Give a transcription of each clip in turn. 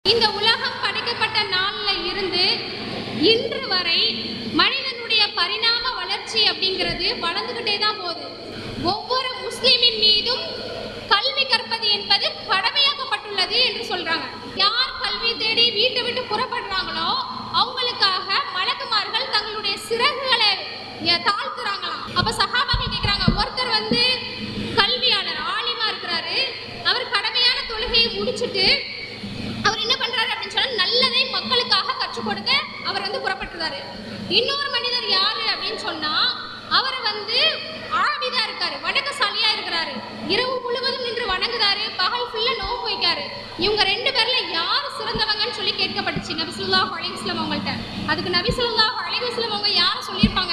இந்த உலகம் படைக்கப்பட்ட நாள்ல இருந்து இன்று வரை மனிதனுடைய பரிணாம வளர்ச்சி அப்படிங்கிறது வளர்ந்துகிட்டே தான் போகுது. ஒவ்வொரு முஸ்லிமின் மீதும் கல்வி கற்பது என்பது கடமையாக்கப்பட்டுள்ளது என்று சொல்றாங்க. யார் கல்வி தேடி வீட்டை விட்டு புறப்படுறாங்களோ அவங்களுக்காக மலக்குமார்கள் தங்களுடைய சிறகுகளை தாழ்த்துறாங்களாம். அப்ப சஹாபாக்கள் கேட்கிறாங்க, ஒருத்தர் கல்வியாளர் ஆலிமா இருக்கிறாரு, அவர் கடமையான தொழுகையை முடிச்சுட்டு அவர் என்ன பண்றாரு அப்படின்னு சொன்னா நல்லதை மக்களுக்காக கற்றுக் கொடுக்க அவர் புறப்பட்டுறாரு. இன்னொரு மனிதர் யாரு அப்படின்னு சொன்னா அவர் ஆபிதா இருக்காரு, வணக்கசாலியா இருக்கிறாரு, இரவு முழுவதும் நின்று வணங்குறாரு, பகல் ஃபுல்லா நோன்பு வைக்காரு. இவங்க ரெண்டு பேர்ல யார் சிறந்தவங்கன்னு சொல்லி கேட்கப்பட்டுச்சு நபி ஸல்லல்லாஹு அலைஹி வஸல்லம் அவங்கள்ட்ட. அதுக்கு நபி ஸல்லல்லாஹு அலைஹி வஸல்லம் அவங்க யாரை சொல்லியிருப்பாங்க?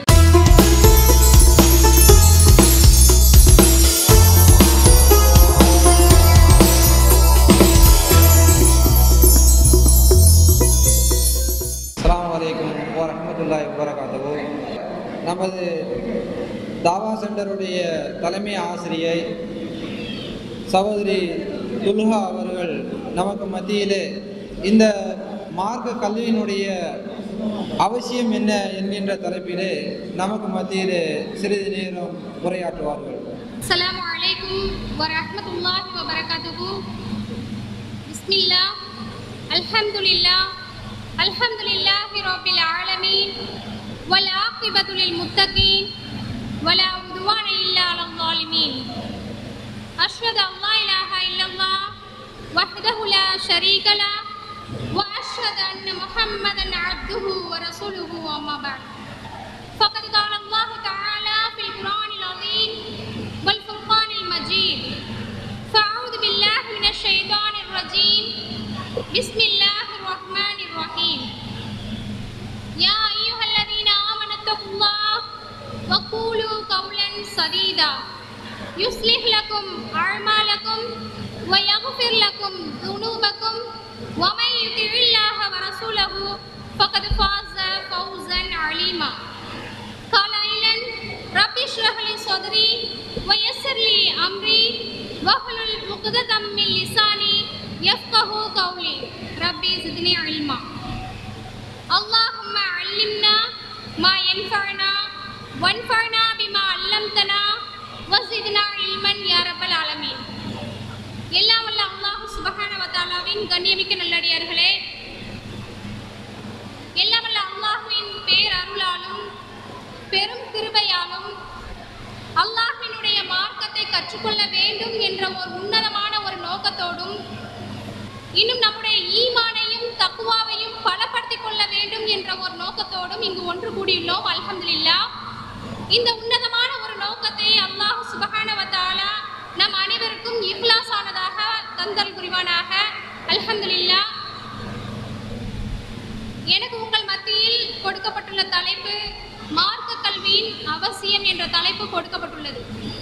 அஸ்ஸலாமு அலைக்கும் வரஹ்மத்துல்லாஹி வபரகாத்துஹு. நமது தாவா சென்டருடைய தலைமை ஆசிரியை சகோதரி துல்ஹா அவர்கள் நமக்கு மத்தியிலே இந்த மார்க்க கல்வியினுடைய அவசியம் என்ன என்கின்ற தலைப்பிலே நமக்கு மத்தியிலே சிறிது நேரம் உரையாற்றுவார்கள். அஸ்ஸலாமு அலைக்கும் வரஹ்மத்துல்லாஹி வபரகாத்துஹு. பிஸ்மில்லாஹ், அல்ஹம்துலில்லாஹ், அல்ஹம்துலில்லாஹி ரப்பில் ஆலமீன், வல் ஆகிபத்து லில் முத்தகீன், வலா உத்வான இல்லா அலல் ஸாலிமீன். அஷ்ஹது அல்லா இலாஹா இல்லல்லாஹ் வஹ்தஹு லா ஷரீக லஹ் வ அஷ்ஹது அன்ன முஹம்மதன் அப்துஹு வ ரசூலுஹு அம்மா பஅத். ஃபகத் قال الله تعالى في القرآن العظيم والفرقان المجيد. فأعوذ بالله من الشيطان الرجيم. بسم الله الرحمن الرحيم. يا أيها الذين آمنوا اتقوا الله وقولوا قولا سديدا يصلح لكم أعمالكم ويغفر لكم ذنوبكم ومن يطع الله ورسوله فقد فاز فوزا عظيما. قائلا رب اشرح لي صدري ويسر لي أمري واحلل عقدة من لساني يفقهوا قولي ربي زدني علما. اللهم علمنا ما ينفعنا وانفعنا بما علمتنا وزدنا علما يا رب العالمين. எல்லாம் வல்ல அல்லாஹ் சுப்ஹானஹு வ தஆலாவின் கண்ணியமிக்க நல்லடியார்களே, எல்லாம் வல்ல அல்லாஹ்வின் பேரருளாலும் பெரும் கிருபையாலும் அல்லாஹ்வினுடைய மார்க்கத்தை கற்றுக்கொள்ள வேண்டும் என்ற ஒரு உன்னதமான ஒரு நோக்கத்தோடும் இன்னும் நம்முடைய ஈமானையும் தக்வாவையும் பலப்படுத்திக் கொள்ள வேண்டும் என்ற ஒரு நோக்கத்தோடும் இங்கு ஒன்று கூடியுள்ளோம். அல்ஹம்துலில்லாஹ். இந்த உன்னதமான ஒரு நோக்கத்தை அல்லாஹ் சுப்ஹானஹு வ தஆலா நம் அனைவருக்கும் இக்லாஸ் ஆனதாக தந்தல் புரிவானாக. அல்ஹம்துலில்லாஹ். எனக்கு உங்கள் மத்தியில் கொடுக்கப்பட்டுள்ள தலைப்பு மார்க்க கல்வியின் அவசியம் என்ற தலைப்பு கொடுக்கப்பட்டுள்ளது.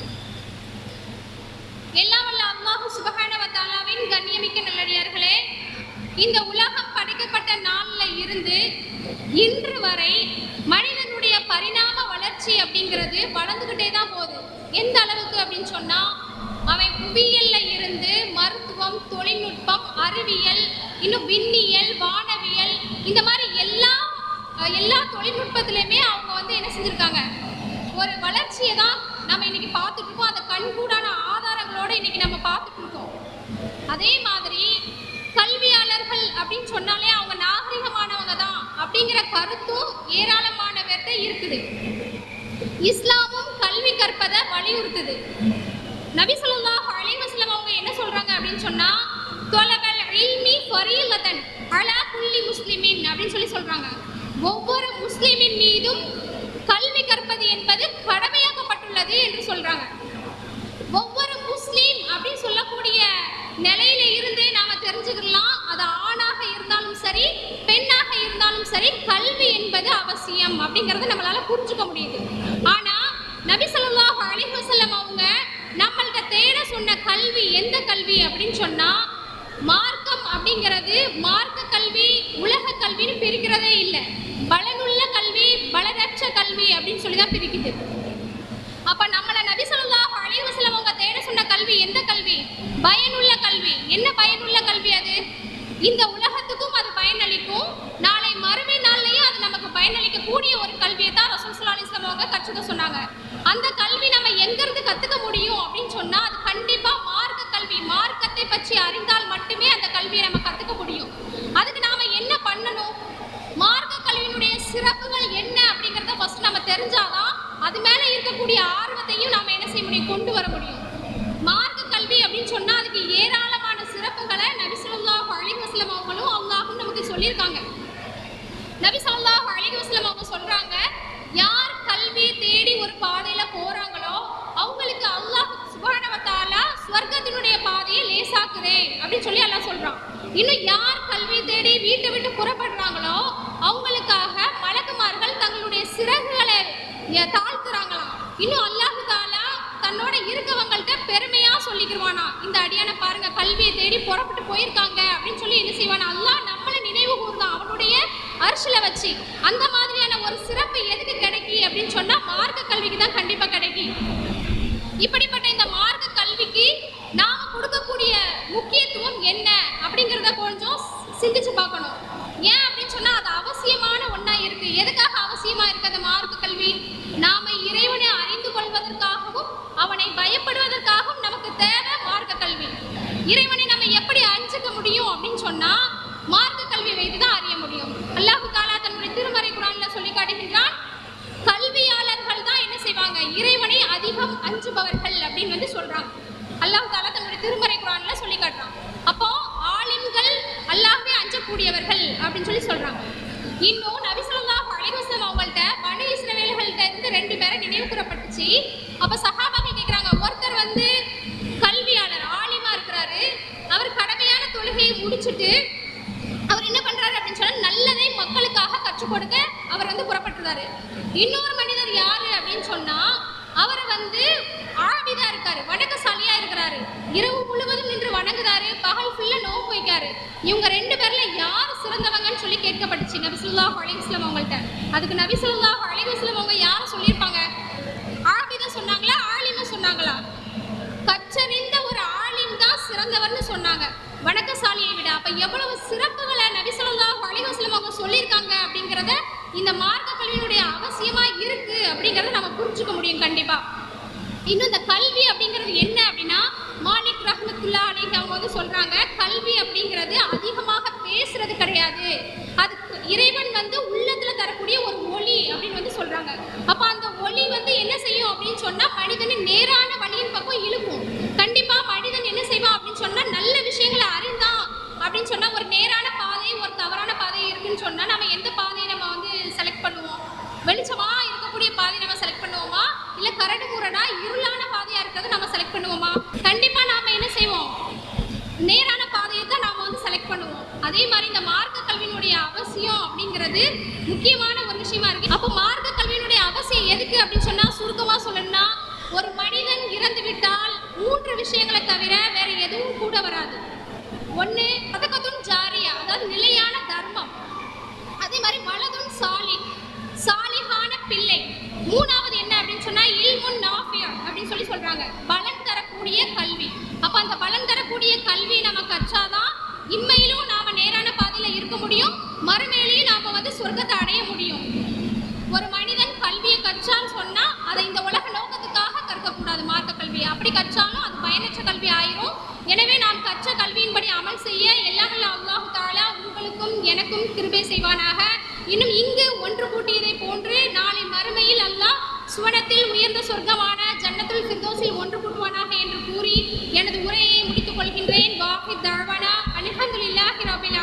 எல்லாம் வல்ல அல்லாஹ் சுப்ஹானஹு வ தஆலாவின் கண்ணியமிக்க நல்லடியார்களே, இந்த உலகம் படைக்கப்பட்ட நாள்ல இருந்து இன்று வரை மனிதனுடைய பரிணாம வளர்ச்சி அப்படிங்கிறது வளர்ந்துகிட்டே தான் போகுது. எந்த அளவுக்கு அப்படின்னு சொன்னா அவன் புவியியல்ல இருந்து மருத்துவம், தொழில்நுட்பம், அறிவியல், இன்னும் விண்ணியல், வானவியல், இந்த மாதிரி எல்லா தொழில்நுட்பத்திலையுமே அவங்க என்ன செஞ்சிருக்காங்க, ஒரு வளர்ச்சியை தான் நம்ம இன்னைக்கு பார்த்துட்டு இருக்கோம். அந்த கண்கூடான ஆதாரங்களோட இன்னைக்கு நம்ம பார்த்துட்டு இருக்கோம். அதே மாதிரி கல்வியாளர்கள் அப்படின்னு சொன்னாலே அவங்க நாகரிகமானவங்க தான் அப்படிங்கிற கருத்தும் ஏராளமான பேர்கிட்ட இருக்குது. இஸ்லாமும் கல்வி கற்பதை வலியுறுத்துது. நபி ஸல்லல்லாஹு அலைஹி வஸல்லம் அவங்க என்ன சொல்றாங்க அப்படின்னு சொன்னா தொலபல் இல்மி ஃபரீலதன் அலா குல்லி முஸ்லிமின் அப்படின்னு சொல்றாங்க. ஒவ்வொரு முஸ்லிமின் மீதும் கல்வி கற்பது என்பது கடமையாக்கப்பட்டுள்ளது என்று சொல்றாங்க. ஒவ்வொரு முஸ்லீம் அப்படின்னு சொல்லக்கூடிய நிலையில இருந்தே நாம தெரிஞ்சுக்கலாம், அது ஆணாக இருந்தாலும் சரி பெண்ணாக இருந்தாலும் சரி கல்வி என்பது அவசியம் அப்படிங்கறத நம்மளால புரிஞ்சுக்க முடியுது. ஆனா நபி ஸல்லல்லாஹு அலைஹி வஸல்லம் அவங்க நம்மள்ட்ட தேட சொன்ன கல்வி எந்த கல்வி அப்படின்னு சொன்னா மார்க்கம் அப்படிங்கிறது மார்க்க கல்வி உலக கல்வின்னு பிரிக்கிறதே இல்லை. பலனுள்ள கல்வி, பலனற்ற கல்வி அப்படின்னு சொல்லிதான் பிரிக்குது. அப்ப நம்மள நபி ஸல்லல்லாஹு அலைஹி வஸல்லம் அவங்க தேட சொன்ன கல்வி எந்த கல்வி? பயனுள்ள கல்வி. என்ன பயனுள்ள கல்வி? அது இந்த உலகத்துக்கும் அது பயனளிக்கும், நாளை மறுமை நாள்லயும் அது நமக்கு பயனளிக்கக்கூடிய ஒரு கல்வியை தான் ரசூல் ஸல்லல்லாஹு அலைஹி வஸல்லம் அவங்க கற்றுக்க சொன்னாங்க. அந்த கல்வி நம்ம எங்கிருந்து கத்துக்க முடியும் அப்படின்னு சொன்னா அது கண்டிப்பா மார்க்க கல்வி. மார்க்கத்தை பற்றி அறிந்தால் மட்டுமே அந்த கல்வியை நம்ம கத்துக்க முடியும். அதுக்கு நாம என்ன பண்ணணும்? மார்க்க கல்வியினுடைய சிறப்புகள் என்ன அப்படிங்கறத ஃபர்ஸ்ட் நம்ம தெரிஞ்சாதான் அது மேல இருக்கக்கூடிய ஆர்வத்தையும் நாம என்ன செய்ய முடியும், கொண்டு வர முடியும். மார்க்க கல்வி அப்படின்னு சொன்னா அதுக்கு ஏராளமான சிறப்புகளை நபி ஸல்லல்லாஹு அலைஹி வஸல்லம் அவங்களும் அல்லாஹ்வும் நமக்கு சொல்லியிருக்காங்க. நபி ஸல்லல்லாஹு அலைஹி வஸல்லம் அவங்க சொல்றாங்க, யார் கல்வி தேடி ஒரு பாதையில போறாங்களோ அவங்களுக்கு அல்லாஹ் சுப்ஹானஹு வ தஆலா சொர்க்கத்தினுடைய பாதையை லேசாக்குதே அப்படின்னு சொல்லி அல்லாஹ் சொல்றான். இன்னும் யார் கல்வி தேடி வீட்டை விட்டு புறப்படுறாங்களோ அவங்களுக்காக மலக்குமார்கள் தங்களுடைய சிறகுகளை தாழ்த்துறாங்களாம். இன்னும் அல்லாஹ் தஆலா தன்னோட இருக்கவங்கள்ட்ட பெருமையா சொல்லிக்கிடுவானா, இந்த அடியான பாருங்க கல்வியை தேடி புறப்பட்டு போயிருக்காங்க அப்படின்னு சொல்லி என்ன செய்வானா, அல்லாஹ் நம்மளை நினைவு கூர்ந்தான் அவனுடைய அர்ஷ்ல வச்சு. அந்த மாதிரியான ஒரு சிறப்பு எதுக்கு கிடைக்கி அப்படின்னு சொன்னா மார்க்க கல்விக்கு தான் கண்டிப்பா கிடைக்கும். இப்படிப்பட்ட இந்த மார்க்க கல்விக்கு நாம கொடுக்கக்கூடிய முக்கியத்துவம் என்ன அப்படிங்கிறத கொஞ்சம் சிந்திச்சு பார்க்கணும். ஏன் அப்படின்னு சொன்னா அது அவசியமான ஒண்ணா இருக்கு. எதுக்காக அவசியமா இருக்கு அந்த மார்க்க கல்வி? நாம இறைவனை அறிந்து கொள்வதற்காகவும் அவனை பயப்படுவதற்காகவும் நமக்கு தேவை மார்க்க கல்வி. இறைவனை நம்ம எப்படி அறிஞ்சிக்க முடியும் அப்படின்னு சொன்னா மார்க்க கல்வி வைத்துதான் அறிய முடியும். அல்லாஹ் தஆலா தன்னுடைய திருமறை குர்ஆன்ல சொல்லி காட்டுகின்றான், கல்வியாளர்கள் தான் என்ன செய்வாங்க, இறைவனை அதிகம் அஞ்சுபவர்கள் அப்படின்னு சொல்றாங்க. அல்லாஹ் தஆலா தன்னுடைய திருமறை குர்ஆன்ல சொல்லி காட்டுறான். அப்போ ஆலிம்கள் அல்லாஹ்வை அஞ்சக்கூடியவர்கள் அப்படின்னு சொல்லி சொல்றாங்க. இன்னும் நபி ஸல்லல்லாஹு அலைஹி வஸல்லம் அவங்கள்ட்ட பனி இஸ்ரவேலர்கள்ட்ட இருந்து 2 பேரை நினைவு கூறப்பட்டுச்சு. அப்ப சஹாபாக்கள் கேக்குறாங்க, ஒருத்தர் கல்வியாளர் ஆலிமா இருக்கிறாரு, அவர் கடமையான தொழுகையை முடிச்சுட்டு அவர் என்ன பண்றாரு அப்படின்னு சொன்னா நல்லதை மக்களுக்காக கற்றுக் கொடுக்க அவர் புறப்பட்டுறாரு. இன்னொரு மனிதர் யாரு அப்படின்னு சொன்னா அவர் ஆபிதா இருக்காரு, வணக்கசாலியா இருக்கிறாரு, இரவு முழுவதும் நின்று வணங்குறாரு, பகல் ஃபுல்லா நோன்பு வைக்காரு. இவங்க 2 பேர்ல யார் சிறந்தவங்கன்னு சொல்லி கேட்கப்பட்டுச்சு நபி ஸல்லல்லாஹு அலைஹி வஸல்லம் அவங்கள்ட்ட. அதுக்கு நபி ஸல்லல்லாஹு அலைஹி வஸல்லம் அவங்க யாரை சொல்லியிருப்பாங்க? ஆபிதா சொன்னாங்களா, ஆலிமா சொன்னாங்களா? கற்றறிந்த ஒரு ஆலிம் தான் சிறந்தவர்னு சொன்னாங்க வணக்கசாலியை விட. அப்ப எவ்வளவு சிறப்புகளை நபி ஸல்லல்லாஹு அலைஹி வஸல்லம் அவங்க சொல்லியிருக்காங்க அப்படிங்கிறத இந்த மார்க்க கல்வியினுடைய அவசியமா இருக்கு அப்படிங்கறத நம்ம புரிஞ்சுக்க முடியும் கண்டிப்பா. இன்னும் இந்த கல்வி அப்படிங்கிறது என்ன அப்படின்னா மாலிக் ரஹ்மத்துல்லாஹி அலைஹி அவங்க சொல்றாங்க, கல்வி அப்படிங்கிறது அதிகமாக பேசுறது கிடையாது, அது இறைவன் உள்ளத்துல தரக்கூடிய ஒரு ஒளி அப்படின்னு சொல்றாங்க. அப்ப அந்த ஒளி என்ன செய்யும் அப்படின்னு சொன்னா மனிதனை நேரான வழியின் பக்கம் இழுக்கும். கண்டிப்பா மனிதன் என்ன செய்வான் அப்படின்னு சொன்னா நல்ல விஷயங்களை அறிந்தான் அப்படின்னு சொன்னா ஒரு நேரான பாதை ஒரு தவறான பாதை இருக்குன்னு சொன்னா நம்ம எந்த பாதையை நம்ம செலக்ட் பண்ணுவோம்? வெளிச்சமா இருக்கக்கூடிய பாதையை நம்ம செலக்ட் பண்ணுவோமா, இல்ல கரடு முரடா இருளான பாதையா இருக்கிறது நம்ம செலக்ட் பண்ணுவோமா? கண்டிப்பா நாம என்ன செய்வோம், நேரான பாதையை தான் நாம செலக்ட் பண்ணுவோம். அதே மாதிரி இந்த மார்க்க கல்வியினுடைய அவசியம் அப்படிங்கிறது முக்கியமான ஒரு விஷயமா இருக்கு. அப்போ மார்க்க கல்வியினுடைய அவசியம் எதுக்கு அப்படின்னு சொன்னா சுருக்கமா சொல்லணும்னா, ஒரு மனிதன் இறந்து விட்டால் 3 விஷயங்களை தவிர வேற எதுவும் கூட வராது. ஒண்ணு சதகத்துன் ஜாரியா, அதாவது நிலையான தர்மம். அதே மாதிரி வலதுன் சாலிஹ், சாலிஹான பிள்ளை. 3வது என்ன அப்படின்னு சொன்னா இல்முன் நாஃபியா அப்படின்னு சொல்றாங்க, பலன் தரக்கூடிய கல்வி. அப்ப அந்த பலன் தரக்கூடிய கல்வி நம்ம கற்றாதான் இம்மையிலும் நாம நேரான பாதையில இருக்க முடியும், மறுமையிலையும் நாம சொர்க்கத்தை அடைய முடியும். ஒரு மனிதன் கல்வியை கற்றான்னு சொன்னா அதை இந்த உலக நோக்கத்துக்காக கற்கக்கூடாது மார்க்க கல்வி. அப்படி கற்றாலும் அது பயனற்ற கல்வி ஆயிரும். எனவே நாம் கற்ற கல்வியின்படி அமல் செய்ய எல்லாம் வல்ல அல்லாஹ் தஆலா உங்களுக்கும் எனக்கும் கிருபை செய்வானாக. இன்னும் இங்கு ஒன்று கூட்டியதை போன்று நாளை மறுமையில் அல்லாஹ் சுவனத்தில் உயர்ந்த சொர்க்கமான ஜன்னத்துல் ஃபிர்தௌஸில் ஒன்று கூட்டுவானாக என்று கூறி எனது உரையை முடித்துக் கொள்கின்றேன். வாஹித் தஅவானா அல்ஹம்துலில்லாஹி ரப்பில்